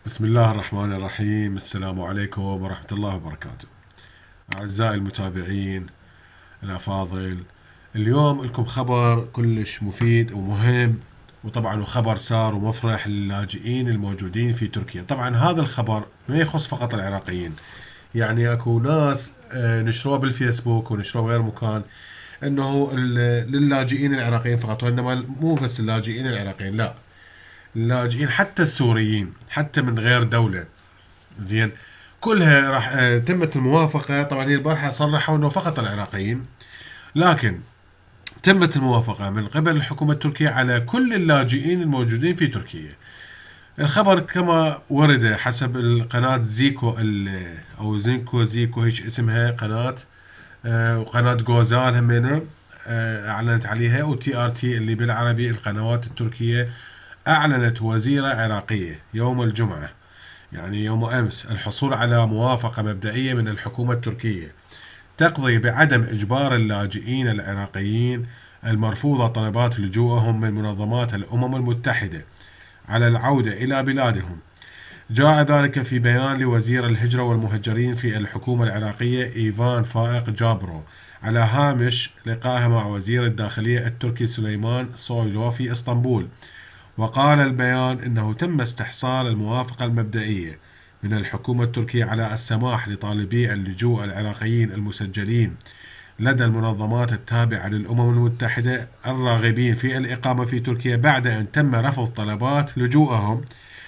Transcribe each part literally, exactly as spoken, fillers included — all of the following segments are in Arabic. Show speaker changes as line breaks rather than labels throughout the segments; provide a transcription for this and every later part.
بسم الله الرحمن الرحيم. السلام عليكم ورحمة الله وبركاته. أعزائي المتابعين الأفاضل، اليوم لكم خبر كلش مفيد ومهم، وطبعا خبر سار ومفرح للاجئين الموجودين في تركيا. طبعا هذا الخبر ما يخص فقط العراقيين، يعني اكو ناس آه، نشروه بالفيسبوك ونشروه بغير مكان انه ال- للاجئين العراقيين فقط، وانما مو بس اللاجئين العراقيين، لا، اللاجئين حتى السوريين، حتى من غير دولة. زين، كلها راح آه، تمت الموافقة. طبعا هي البارحة صرحوا انه فقط العراقيين، لكن تمت الموافقة من قبل الحكومة التركية على كل اللاجئين الموجودين في تركيا. الخبر كما ورد حسب القناة زيكو ال- او زينكو زيكو، هيك اسمها قناة، آه، وقناة جوزال همينة آه، اعلنت عليها، وتي ار تي اللي بالعربي القنوات التركية. اعلنت وزيرة عراقية يوم الجمعة، يعني يوم امس، الحصول على موافقة مبدئية من الحكومة التركية تقضي بعدم إجبار اللاجئين العراقيين المرفوضة طلبات لجوءهم من منظمات الأمم المتحدة على العودة إلى بلادهم. جاء ذلك في بيان لوزير الهجرة والمهجرين في الحكومة العراقية إيفان فائق جابرو على هامش لقائه مع وزير الداخلية التركي سليمان سويلو في اسطنبول. وقال البيان إنه تم استحصال الموافقة المبدئية من الحكومة التركية على السماح لطالبي اللجوء العراقيين المسجلين لدى المنظمات التابعة للأمم المتحدة الراغبين في الإقامة في تركيا بعد أن تم رفض طلبات لجوءهم.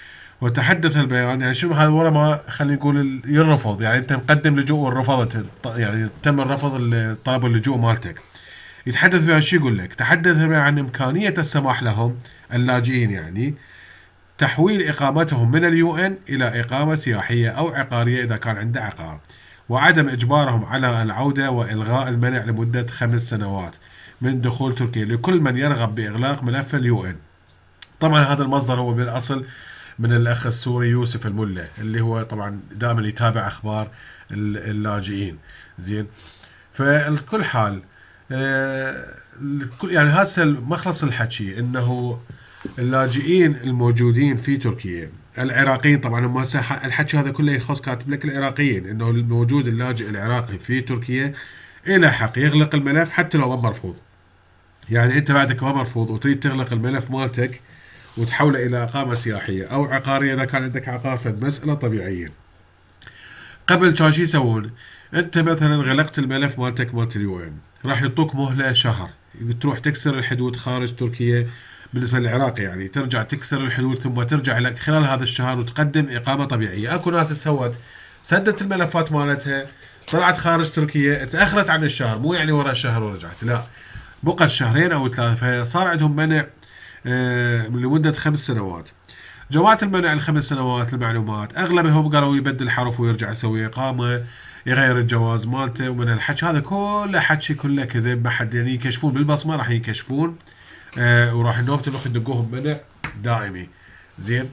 وتحدث البيان، يعني شنو هذا ورا ما خلينا نقول ال- يرفض، يعني أنت مقدم لجوء ورفضت، يعني تم الرفض ال- طلب اللجوء مالتك. يتحدث بها شو يقول لك؟ تحدث بها عن إمكانية السماح لهم اللاجئين، يعني تحويل إقامتهم من اليو إن إلى إقامة سياحية أو عقارية إذا كان عنده عقار، وعدم إجبارهم على العودة وإلغاء المنع لمدة خمس سنوات من دخول تركيا لكل من يرغب بإغلاق ملف اليو إن. طبعا هذا المصدر هو بالأصل من الأخ السوري يوسف الملا، اللي هو طبعا دائما يتابع أخبار اللاجئين. زين، فالكل حال آه، الكل- يعني هسه مخلص الحكي انه اللاجئين الموجودين في تركيا العراقيين، طبعا هم هسه ح- الحكي هذا كله يخص، كاتب لك العراقيين، انه الموجود اللاجئ العراقي في تركيا له حق يغلق الملف حتى لو ما مرفوض. يعني انت بعدك ما مرفوض وتريد تغلق الملف مالتك وتحوله الى اقامه سياحيه او عقاريه اذا كان عندك عقار، فد مساله طبيعيه. قبل كان شو يسوون؟ انت مثلا غلقت الملف مالتك مالت اليو ان، راح يعطوك مهله شهر تروح تكسر الحدود خارج تركيا. بالنسبه للعراق يعني ترجع تكسر الحدود ثم ترجع لك خلال هذا الشهر وتقدم اقامه طبيعيه. اكو ناس سوت سدت الملفات مالتها، طلعت خارج تركيا، تاخرت عن الشهر، مو يعني ورا الشهر ورجعت، لا، بقت شهرين او ثلاثه، فصار عندهم منع آه، لمده خمس سنوات. جماعة المنع الخمس سنوات المعلومات أغلبهم قالوا يبدل حرف ويرجع يسوي إقامة، يغير الجواز مالته، ومن الحكي هذا كله حكي كله كذب، ما حد يعني يكشفون بالبصمة، راح يكشفون آه وراح النوبة الأخ يدقوهم منع دائمي. زين،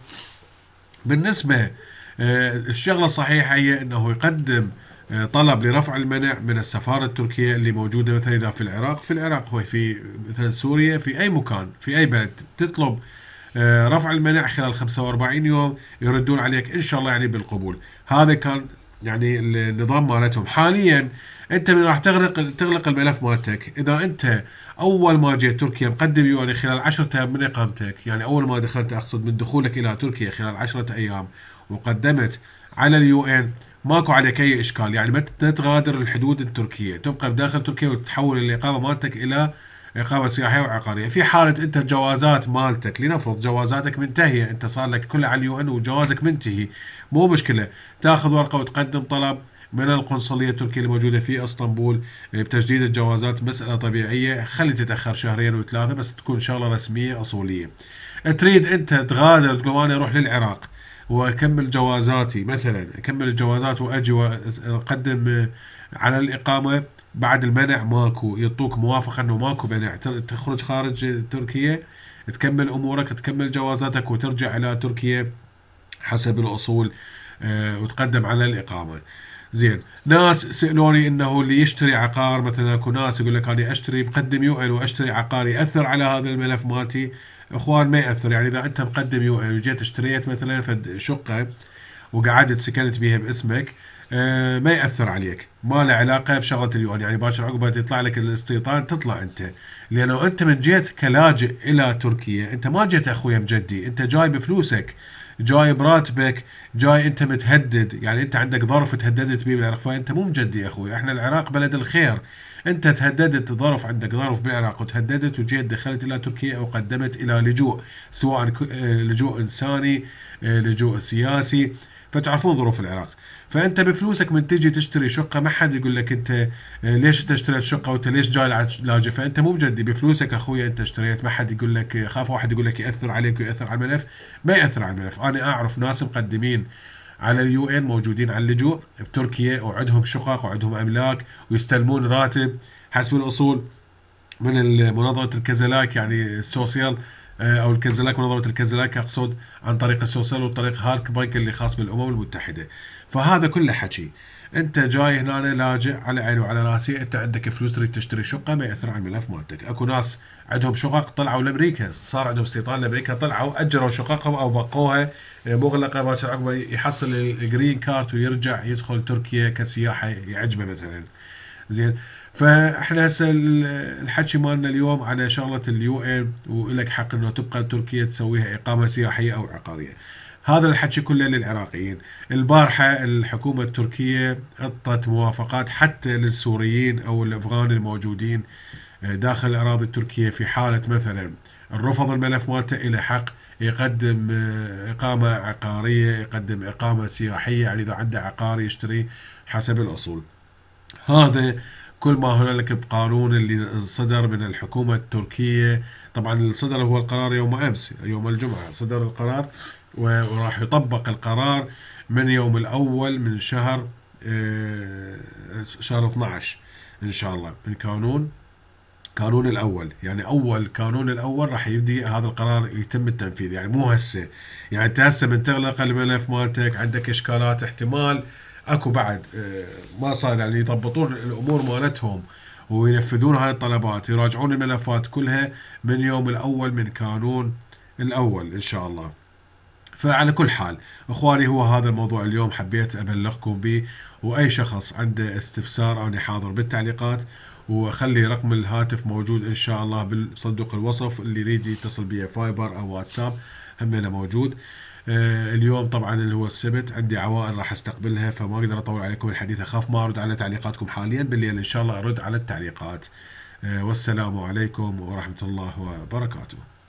بالنسبة آه الشغلة الصحيحة هي أنه يقدم آه طلب لرفع المنع من السفارة التركية اللي موجودة، مثلا إذا في العراق في العراق هو في مثلا سوريا، في أي مكان في أي بلد تطلب آه، رفع المنع خلال خمسة وأربعين يوم يردون عليك ان شاء الله يعني بالقبول. هذا كان يعني النظام مالتهم حاليا. انت من راح تغلق تغلق الملف مالتك اذا انت اول ما جيت تركيا مقدم يوني خلال عشرة ايام من اقامتك، يعني اول ما دخلت، اقصد من دخولك الى تركيا خلال عشرة ايام، وقدمت على اليو ان، ماكو عليك اي اشكال، يعني ما تغادر الحدود التركيه، تبقى بداخل تركيا وتحول الاقامه مالتك الى إقامة سياحية وعقارية. في حالة أنت الجوازات مالتك، لنفرض جوازاتك منتهية، أنت صار لك كل على اليو إن وجوازك منتهي، مو مشكلة، تاخذ ورقة وتقدم طلب من القنصلية التركية الموجودة في اسطنبول بتجديد الجوازات. مسألة طبيعية، خلي تتأخر شهرين وثلاثة بس تكون شغلة رسمية أصولية. تريد أنت تغادر تقول أنا أروح للعراق واكمل جوازاتي، مثلا اكمل الجوازات واجي واقدم على الاقامه، بعد المنع ماكو، يعطوك موافقه انه ماكو منع، تخرج خارج تركيا، تكمل امورك، تكمل جوازاتك وترجع الى تركيا حسب الاصول، آه، وتقدم على الاقامه. زين، ناس سالوني انه اللي يشتري عقار، مثلا اكو ناس يقول لك انا اشتري مقدم يو ال واشتري عقار ياثر على هذا الملف مالتي. اخوان ما ياثر. يعني اذا انت مقدم يو ان وجيت اشتريت مثلا فد شقه وقعدت سكنت بيها باسمك، آه، ما ياثر عليك، ما له علاقه بشغله اليو ان. يعني باكر عقبه يطلع لك الاستيطان تطلع انت، لانه انت من جيت كلاجئ الى تركيا، انت ما جيت اخويا مجدي، انت جاي بفلوسك، جاي براتبك، جاي انت متهدد، يعني انت عندك ظرف تهددت به بالعراق، فانت مو مجدي يا اخوي. احنا العراق بلد الخير، انت تهددت ظرف، عندك ظرف بالعراق وتهددت وجيت دخلت الى تركيا او قدمت الى لجوء، سواء ك- آه، لجوء انساني، آه، لجوء سياسي، فتعرفون ظروف العراق. فانت بفلوسك من تجي تشتري شقه، ما حد يقول لك انت آه، ليش انت اشتريت شقه وانت ليش جاي لعج- لاجئ، فانت مو مجدي بفلوسك اخويا انت اشتريت. ما حد يقول لك، خاف واحد يقول لك ياثر عليك وياثر على الملف، ما ياثر على الملف. انا اعرف ناس مقدمين على اليو ان موجودين على اللجوء بتركيا وعندهم شقق وعندهم املاك ويستلمون راتب حسب الاصول من منظمه الكزلاك، يعني السوسيال، آه، او الكزلاك، منظمه الكزلاك اقصد، عن طريق السوسيال وطريق هارك بنك اللي خاص بالامم المتحده. فهذا كله حكي. انت جاي هنا لاجئ على عيني وعلى راسي، انت عندك فلوس تريد تشتري شقه، ما ياثر على الملف مالتك. اكو ناس عندهم شقق طلعوا لامريكا، صار عندهم استيطان لامريكا، طلعوا اجروا شققهم او بقوها آه، مغلقه، باكر عقبه يحصل الجرين كارت ويرجع يدخل تركيا كسياحه يعجبه مثلا. زين. فاحنا هسه ال- الحكي مالنا اليوم على شغله اليو ان، ولك حق انه تبقى تركيا تسويها اقامه سياحيه او عقاريه. هذا الحكي كله للعراقيين. البارحه الحكومه التركيه اعطت موافقات حتى للسوريين او الافغان الموجودين آه، داخل الاراضي التركيه، في حاله مثلا الرفض الملف مالته الى حق يقدم آه، اقامه عقاريه، يقدم اقامه سياحيه، يعني اذا عنده عقار يشتري حسب الاصول. هذا كل ما هنالك بقانون اللي صدر من الحكومة التركية. طبعا صدر هو القرار يوم أمس، يوم الجمعة صدر القرار، وراح يطبق القرار من يوم الأول من شهر آه، شهر اثنعش إن شاء الله، من قانون قانون الأول. يعني أول قانون الأول راح يبدي هذا القرار يتم التنفيذ، يعني مو هسه. يعني أنت هسه من تغلق الملف مالتك عندك إشكالات، احتمال اكو بعد آه، ما صار، يعني يضبطون الامور مالتهم وينفذون هاي الطلبات، يراجعون الملفات كلها من يوم الاول من قانون الاول ان شاء الله. فعلى كل حال اخواني، هو هذا الموضوع اليوم حبيت ابلغكم به، واي شخص عنده استفسار انا حاضر بالتعليقات، وخلي رقم الهاتف موجود ان شاء الله بصندوق الوصف، اللي يريد يتصل بي فايبر او واتساب همينه موجود. آه، اليوم طبعا اللي هو السبت عندي عوائل راح استقبلها، فما اقدر اطول عليكم الحديث، اخاف ما ارد على تعليقاتكم حاليا، بالليل ان شاء الله ارد على التعليقات. آه، والسلام عليكم ورحمة الله وبركاته.